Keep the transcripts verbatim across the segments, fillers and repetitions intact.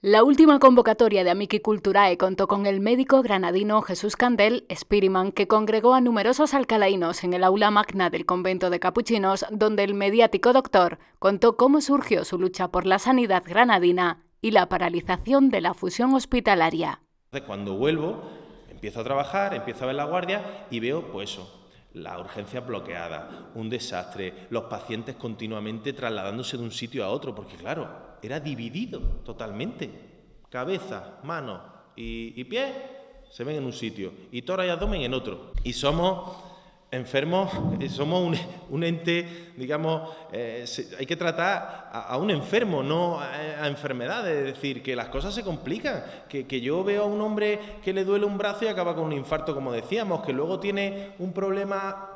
La última convocatoria de Amici Culturae contó con el médico granadino Jesús Candel, Spiriman, que congregó a numerosos alcalainos en el aula magna del convento de capuchinos, donde el mediático doctor contó cómo surgió su lucha por la sanidad granadina y la paralización de la fusión hospitalaria. Cuando vuelvo, empiezo a trabajar, empiezo a ver la guardia y veo, pues eso, la urgencia bloqueada, un desastre, los pacientes continuamente trasladándose de un sitio a otro, porque claro, era dividido totalmente. Cabeza, manos y, y pies se ven en un sitio y tórax y abdomen en otro. Y somos enfermos, somos un, un ente, digamos, eh, se, hay que tratar a, a un enfermo, no a, a enfermedades, es decir, que las cosas se complican, que, que yo veo a un hombre que le duele un brazo y acaba con un infarto, como decíamos, que luego tiene un problema,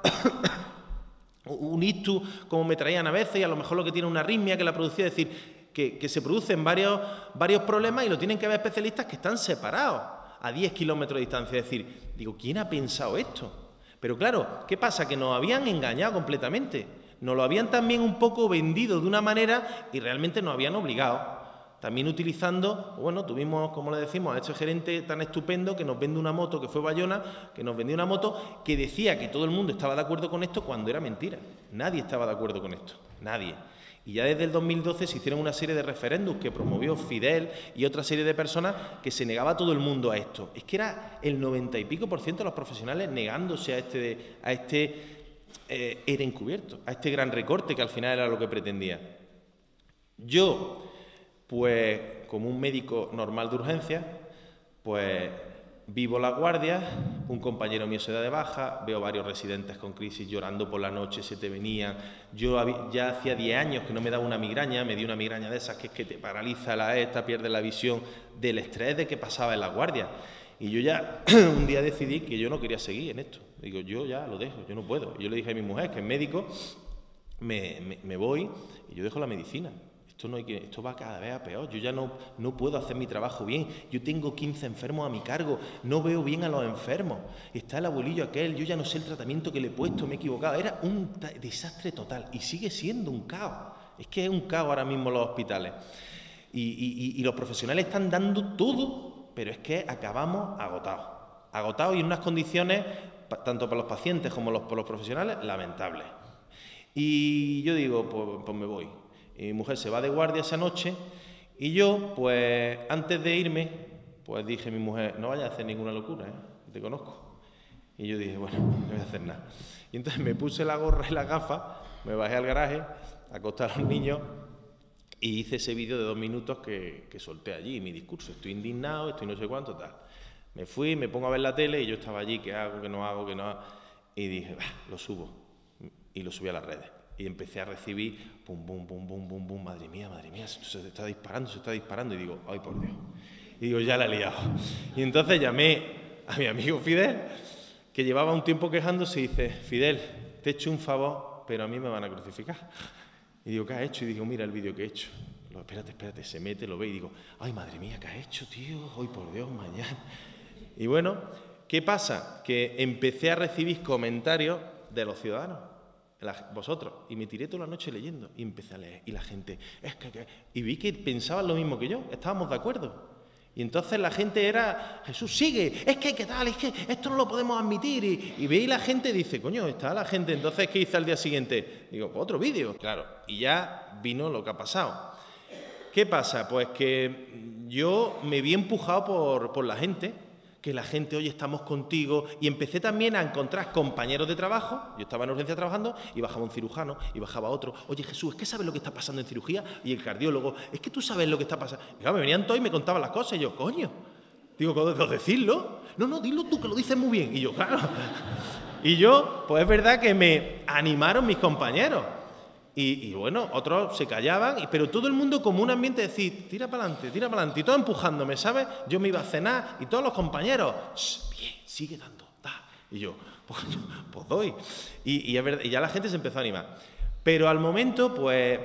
un ictus, como me traían a veces, y a lo mejor lo que tiene una arritmia que la producía, es decir, que, que se producen varios, varios problemas y lo tienen que ver especialistas que están separados a diez kilómetros de distancia, es decir, digo, ¿quién ha pensado esto? Pero claro, ¿qué pasa? Que nos habían engañado completamente, nos lo habían también un poco vendido de una manera y realmente nos habían obligado. También utilizando, bueno, tuvimos, como le decimos, a este gerente tan estupendo que nos vende una moto, que fue Bayona, que nos vendió una moto que decía que todo el mundo estaba de acuerdo con esto cuando era mentira. Nadie estaba de acuerdo con esto, nadie. Y ya desde el dos mil doce se hicieron una serie de referéndums que promovió Fidel y otra serie de personas que se negaba todo el mundo a esto. Es que era el noventa y pico por ciento de los profesionales negándose a este, a este eh, era encubierto, a este gran recorte que al final era lo que pretendía. Yo, pues como un médico normal de urgencias, pues vivo la guardia, un compañero mío se da de baja, veo varios residentes con crisis llorando por la noche, se te venían. Yo había, ya hacía diez años que no me daba una migraña, me dio una migraña de esas que es que te paraliza la esta, pierdes la visión del estrés de que pasaba en la guardia. Y yo ya un día decidí que yo no quería seguir en esto. Digo, yo ya lo dejo, yo no puedo. Y yo le dije a mi mujer, que es médico, me, me, me voy y yo dejo la medicina. Esto, no hay que, esto va cada vez a peor, yo ya no, no puedo hacer mi trabajo bien, yo tengo quince enfermos a mi cargo, no veo bien a los enfermos, está el abuelillo aquel, yo ya no sé el tratamiento que le he puesto, me he equivocado, era un desastre total y sigue siendo un caos, es que es un caos ahora mismo los hospitales y, y, y los profesionales están dando todo, pero es que acabamos agotados, agotados y en unas condiciones, tanto para los pacientes como los, para los profesionales, lamentables. Y yo digo, pues, pues me voy. Y mi mujer se va de guardia esa noche y yo, pues, antes de irme, pues dije a mi mujer, no vayas a hacer ninguna locura, ¿eh? Te conozco. Y yo dije, bueno, no voy a hacer nada. Y entonces me puse la gorra y las gafas, me bajé al garaje, acosté a los niños y hice ese vídeo de dos minutos que, que solté allí, mi discurso. Estoy indignado, estoy no sé cuánto, tal. Me fui, me pongo a ver la tele y yo estaba allí, ¿qué hago, qué no hago, qué no hago? Y dije, bah, lo subo. Y lo subí a las redes. Y empecé a recibir, pum, pum, pum, pum, pum, pum, madre mía, madre mía, se está disparando, se está disparando. Y digo, ay, por Dios. Y digo, ya la he liado. Y entonces llamé a mi amigo Fidel, que llevaba un tiempo quejándose, y dice, Fidel, te he hecho un favor, pero a mí me van a crucificar. Y digo, ¿qué has hecho? Y digo, mira el vídeo que he hecho. Lo, espérate, espérate, se mete, lo ve y digo, ay, madre mía, ¿qué has hecho, tío? Ay, por Dios, mañana. Y bueno, ¿qué pasa? Que empecé a recibir comentarios de los ciudadanos. La, vosotros, y me tiré toda la noche leyendo y empecé a leer y la gente es que, que y vi que pensaban lo mismo que yo, estábamos de acuerdo y entonces la gente era Jesús sigue, es que qué tal, es que esto no lo podemos admitir y, y veis la gente dice coño, está la gente, entonces ¿qué hice al día siguiente? Digo, pues otro vídeo, claro, y ya vino lo que ha pasado. ¿Qué pasa? Pues que yo me vi empujado por, por la gente, que la gente, oye, estamos contigo, y empecé también a encontrar compañeros de trabajo, yo estaba en urgencia trabajando, y bajaba un cirujano, y bajaba otro, oye, Jesús, ¿es que sabes lo que está pasando en cirugía? Y el cardiólogo, es que tú sabes lo que está pasando. Y claro, me venían todos y me contaban las cosas, y yo, coño, digo, ¿puedo decirlo? No, no, dilo tú, que lo dices muy bien. Y yo, claro. Y yo, pues es verdad que me animaron mis compañeros. Y, y bueno, otros se callaban, pero todo el mundo como un ambiente de decir, tira para adelante, tira para adelante, y todo empujándome, ¿sabes? Yo me iba a cenar y todos los compañeros, bien, sigue dando, da. Y yo, pues, pues doy. Y, y, es verdad, y ya la gente se empezó a animar. Pero al momento, pues,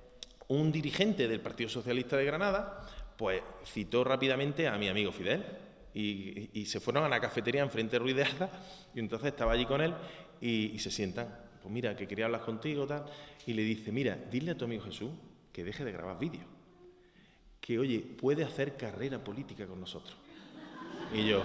un dirigente del Partido Socialista de Granada, pues, citó rápidamente a mi amigo Fidel. Y, y, y se fueron a la cafetería enfrente de Ruiz de Arda, y entonces estaba allí con él, y, y se sientan. Pues mira, que quería hablar contigo, tal, y le dice, mira, dile a tu amigo Jesús que deje de grabar vídeos, que, oye, puede hacer carrera política con nosotros. Y yo,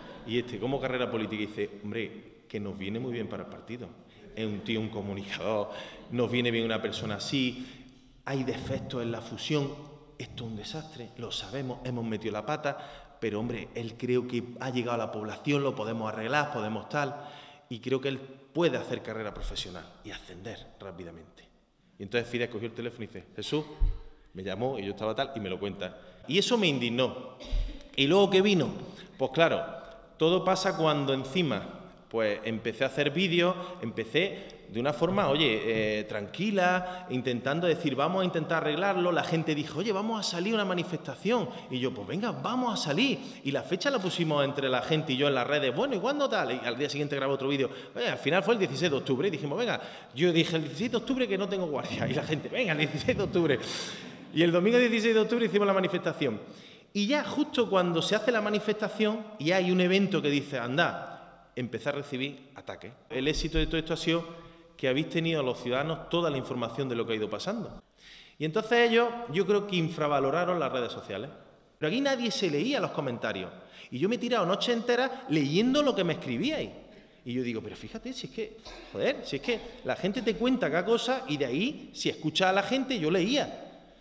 y este, ¿cómo carrera política? Y dice, hombre, que nos viene muy bien para el partido. Es un tío, un comunicador, nos viene bien una persona así, hay defectos en la fusión, esto es un desastre, lo sabemos, hemos metido la pata, pero hombre, él creo que ha llegado a la población, lo podemos arreglar, podemos tal, y creo que él puede hacer carrera profesional y ascender rápidamente. Y entonces Fidesz cogió el teléfono y dice, Jesús, me llamó y yo estaba tal, y me lo cuenta. Y eso me indignó. ¿Y luego qué vino? Pues claro, todo pasa cuando encima pues empecé a hacer vídeos, empecé de una forma, oye, eh, tranquila, intentando decir, vamos a intentar arreglarlo. La gente dijo, oye, vamos a salir a una manifestación. Y yo, pues venga, vamos a salir. Y la fecha la pusimos entre la gente y yo en las redes. Bueno, ¿y cuándo tal? Y al día siguiente grabé otro vídeo. Oye, al final fue el dieciséis de octubre. Y dijimos, venga, yo dije el dieciséis de octubre que no tengo guardia. Y la gente, venga, el dieciséis de octubre. Y el domingo dieciséis de octubre hicimos la manifestación. Y ya justo cuando se hace la manifestación y hay un evento que dice, anda, empecé a recibir ataques. El éxito de todo esto ha sido que habéis tenido a los ciudadanos toda la información de lo que ha ido pasando. Y entonces ellos, yo creo que infravaloraron las redes sociales. Pero aquí nadie se leía los comentarios. Y yo me he tirado noches enteras leyendo lo que me escribíais. Y yo digo, pero fíjate, si es que, joder, si es que la gente te cuenta cada cosa y de ahí, si escuchas a la gente, yo leía.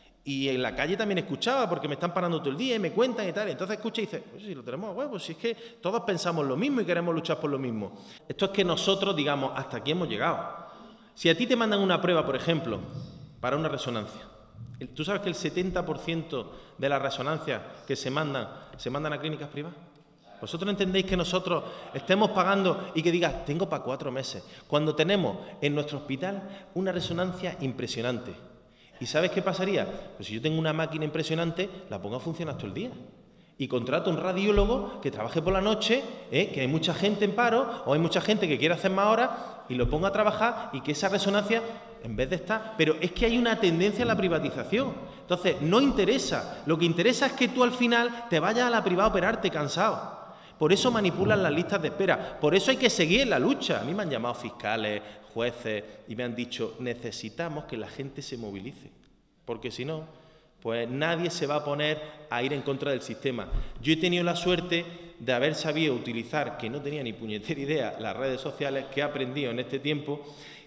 Y en la calle también escuchaba, porque me están parando todo el día y me cuentan y tal. Entonces escucha y dice, pues si lo tenemos a huevo, si es que todos pensamos lo mismo y queremos luchar por lo mismo. Esto es que nosotros, digamos, hasta aquí hemos llegado. Si a ti te mandan una prueba, por ejemplo, para una resonancia, ¿tú sabes que el setenta por ciento de las resonancias que se mandan, se mandan a clínicas privadas? ¿Vosotros entendéis que nosotros estemos pagando y que digas, tengo para cuatro meses, cuando tenemos en nuestro hospital una resonancia impresionante? ¿Y sabes qué pasaría? Pues si yo tengo una máquina impresionante, la pongo a funcionar todo el día. Y contrato a un radiólogo que trabaje por la noche, ¿eh? Que hay mucha gente en paro, o hay mucha gente que quiere hacer más horas, y lo pongo a trabajar y que esa resonancia, en vez de estar... Pero es que hay una tendencia a la privatización. Entonces, no interesa. Lo que interesa es que tú al final te vayas a la privada a operarte cansado. Por eso manipulan las listas de espera. Por eso hay que seguir en la lucha. A mí me han llamado fiscales, jueces, y me han dicho, necesitamos que la gente se movilice. Porque si no, pues nadie se va a poner a ir en contra del sistema. Yo he tenido la suerte de haber sabido utilizar, que no tenía ni puñetera idea, las redes sociales, que he aprendido en este tiempo,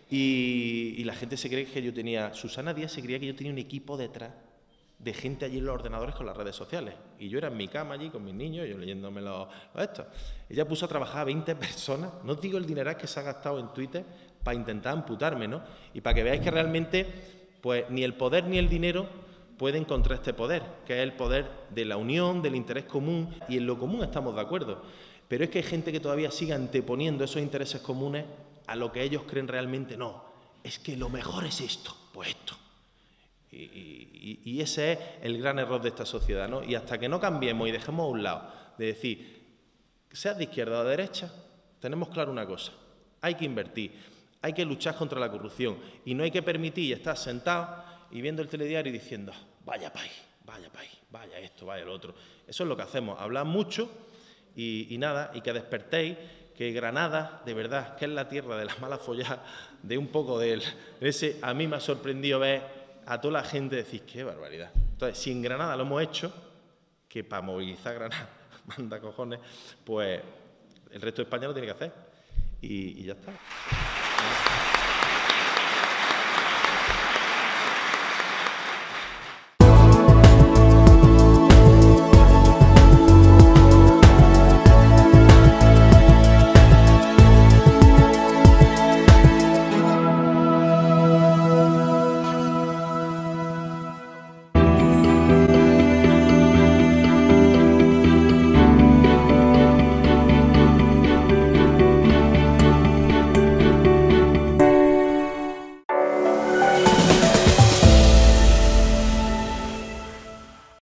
y, y la gente se cree que yo tenía... Susana Díaz se creía que yo tenía un equipo detrás de gente allí en los ordenadores con las redes sociales. Y yo era en mi cama allí con mis niños, yo leyéndome los, los estos. Ella puso a trabajar a veinte personas, no os digo el dineral que se ha gastado en Twitter para intentar amputarme, ¿no? Y para que veáis que realmente, pues ni el poder ni el dinero pueden contra este poder, que es el poder de la unión, del interés común, y en lo común estamos de acuerdo. Pero es que hay gente que todavía sigue anteponiendo esos intereses comunes a lo que ellos creen realmente. No, es que lo mejor es esto, pues esto. Y, y, y ese es el gran error de esta sociedad, ¿no? Y hasta que no cambiemos y dejemos a un lado de decir, seas de izquierda o de derecha, tenemos claro una cosa, hay que invertir, hay que luchar contra la corrupción y no hay que permitir estar sentado y viendo el telediario y diciendo, vaya país, vaya país, vaya esto, vaya lo otro. Eso es lo que hacemos, hablar mucho y, y nada, y que despertéis que Granada, de verdad, que es la tierra de las malas folladas, de un poco de, él, de ese, a mí me ha sorprendido ver a toda la gente decir, qué barbaridad. Entonces, si en Granada lo hemos hecho, que para movilizar Granada, manda cojones, pues el resto de España lo tiene que hacer. Y, y ya está.